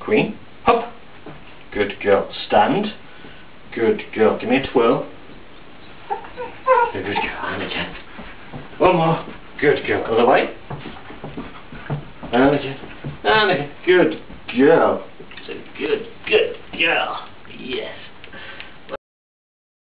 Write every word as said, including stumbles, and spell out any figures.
Queen. Hop. Good girl. Stand. Good girl. Give me a twirl. Good girl. And again. One more. Good girl. Other way. And again. And again. Good girl. So good. Good girl. Yes.